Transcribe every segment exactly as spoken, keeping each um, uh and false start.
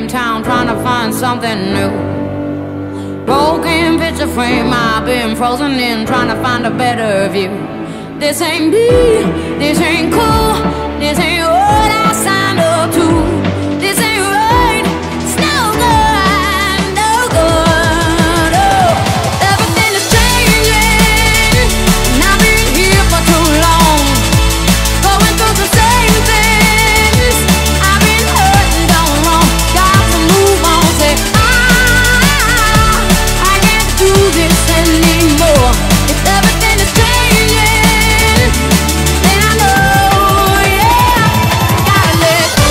same town trying to find something new. Broken picture frame, I've been frozen in trying to find a better view. This ain't me, this ain't cool, this ain't what I signed up to. This ain't right, it's no good, no good. Oh, everything is changing, and I've been here for too long, going through the same things. I've been hurt and done wrong, got to move on. Say ah, I can't do this anymore. If everything is changing, then I know, yeah, gotta let go.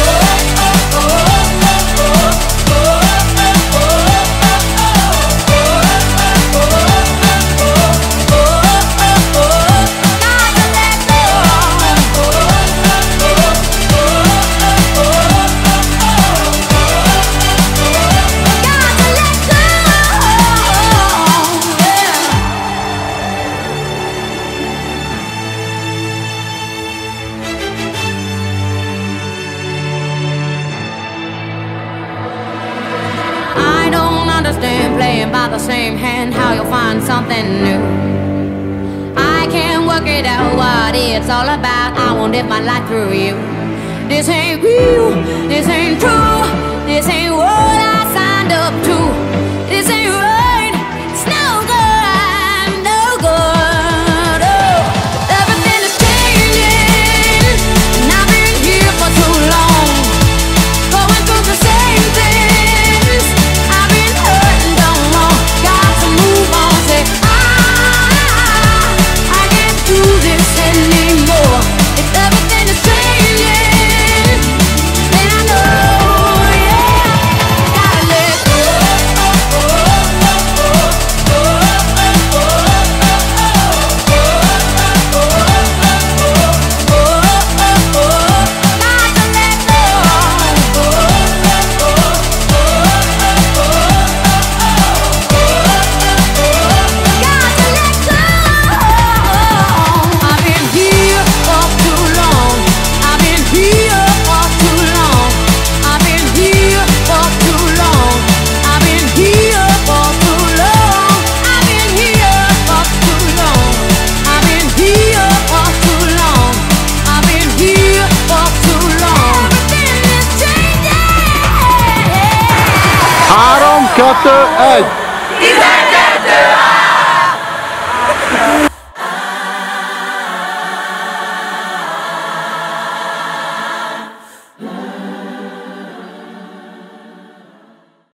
I don't understand playing by the same hand, how you'll find something new. I can't work it out what it's all about. I won't live my life through you. This ain't real, this ain't true, this ain't what I signed up to. This ain't right, it's no good, no good. Oh, everything is changing, and I've been here for too long, going through the same things. I've been hurt and done wrong, got to move on. Say ah, I can't do this anymore. If everything is changing, then I know, yeah, gotta let go. Három, kettő, egy!